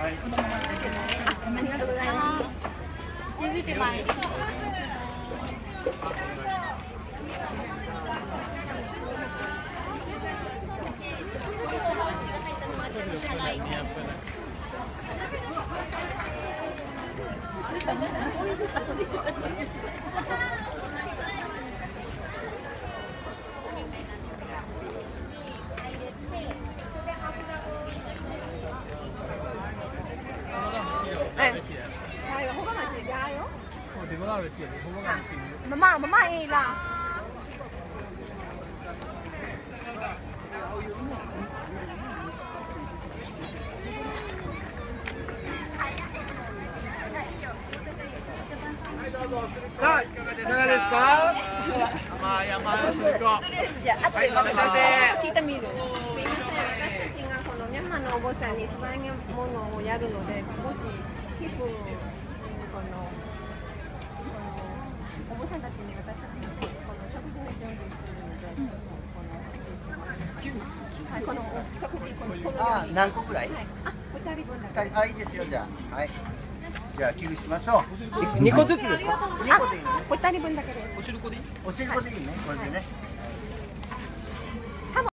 ありがとうございます。チーズピマン。Mama ơi là さあ、いかがですか？ じゃあ後で聞いてみる。すいません、私たちがこのミャンマーのお坊さんに素早いものをやるので、もし寄付このお坊さんたちに私たちにこの食事の準備しているので、この食事この何個くらい？ はい、2人分だけ。 いいですよじゃあ。はい。じゃあ寄付しましょう。 2個ずつですか？ 2個でいいね。 2人分だけです。 お汁粉でいい？ お汁粉でいいね。これでね。